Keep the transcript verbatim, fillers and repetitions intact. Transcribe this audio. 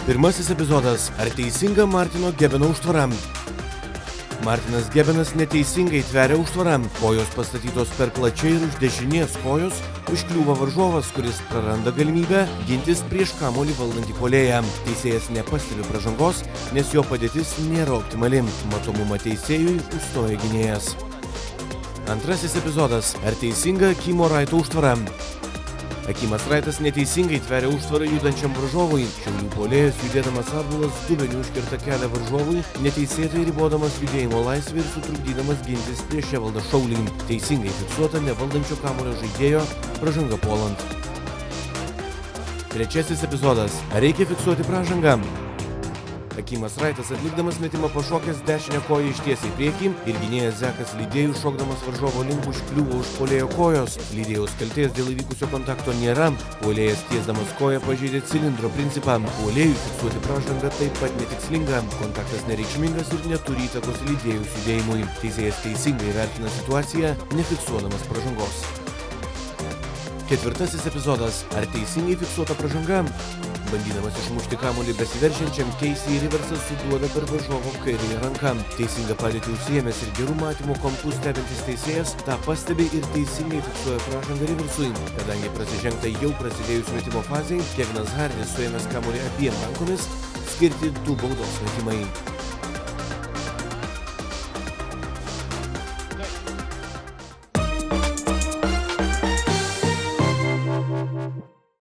Pirmasis epizodas. Ar teisinga Martino Gebeno užtvara? Martinas Gebenas neteisingai tveria užtvarą. Kojos pastatytos per plačiai ir už dešinės kojos užkliūva varžovas, kuris praranda galimybę gintis prieš kamuolį valdantį puolėją. Teisėjas nepastebi pražangos, nes jo padėtis nėra optimali. Matomumą teisėjui užstoja gynėjas. Antrasis epizodas. Ar teisinga Kimo Raito užtvara? Akimas Raitas neteisingai tveria užtvarą judančiam varžovui. Šiaulių puolėjas judėdamas atbulas dubeniu užkirta kelią varžovui, neteisėtai ribodamas judėjimo laisvę ir sutrukdydamas gintis prieš Evaldą Šaulį. Teisingai fiksuota nevaldančio kamuolio žaidėjo pražanga puolant. Trečiasis epizodas. Ar reikia fiksuoti pražangą? Akimas Raitas atlikdamas metimą pašokęs dešinę koją ištiesiai į priekį ir gynėjas Zekas Lydėjų šokdamas varžovo link užkliuvo už puolėjo kojos. Lydėjaus kaltės dėl įvykusio kontakto nėra. Puolėjas tiesdamas koją pažeidė cilindro principą. Puolėjui fiksuoti pražangą taip pat netikslinga. Kontaktas nereikšmingas ir neturi įtakos Lydėjaus judėjimui. Teisėjas teisingai vertina situaciją, nefiksuodamas pražangos. Ketvirtasis epizodas. Ar teisingai fiksuota pražanga? Bandydamas išmušti kamuolį besiveržiančiam, Casey Riversas suduoda per varžovo kairėje ranką. Teisingą padėtį užsiėmęs ir gerų matymų kampų stebintis teisėjas tą pastebi ir teisingai fiksuoja pražangą Riversui. Kadangi prasižengta jau prasidėjus metimo fazei, Kevinas Harnis suėmęs kamuolį abiem rankomis, skirti du baudos metimai.